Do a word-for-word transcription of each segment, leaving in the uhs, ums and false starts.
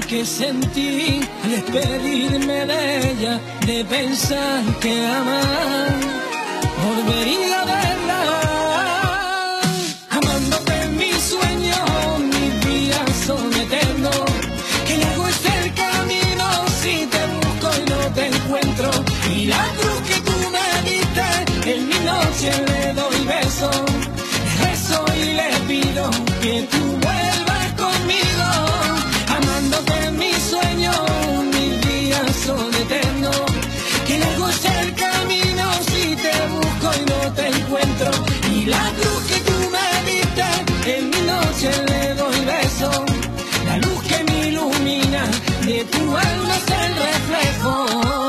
que sentí al despedirme de ella, de pensar que amar volvería a verla. Amándote en mis sueños, mis días son eternos. Que largo es el camino si te busco y no te encuentro. Y la cruz que tú me diste, en mi noche le doy beso, le rezo y le pido que tú vuelvas conmigo. Amándote en mis sueños, mis días son eternos. Que largo es el camino si te busco y no te encuentro. Y la cruz que tú me diste, en mi noche le doy beso, la luz que me ilumina, de tu alma es el reflejo.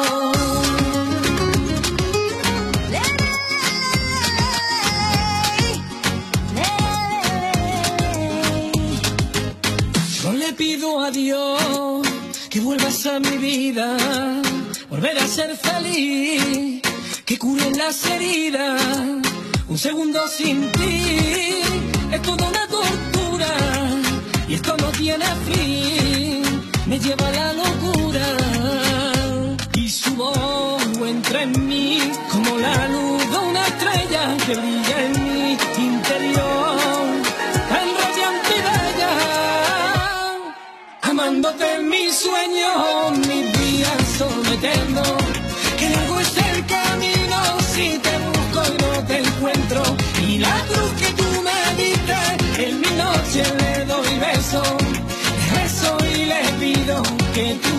Yo le pido a Dios que vuelvas a mi vida, volver a ser feliz, que cure las heridas. Un segundo sin ti es toda una tortura, y esto no tiene fin, me lleva a la locura. Y su voz entra en mí como la luz de una estrella que brilla en mi interior, tan radiante y bella. Amándote en mis sueños, mis días son eternos. Que largo es el camino si te busco y no te encuentro. Y la cruz que tú me diste, en mi noche le doy beso, le rezo y le pido que tú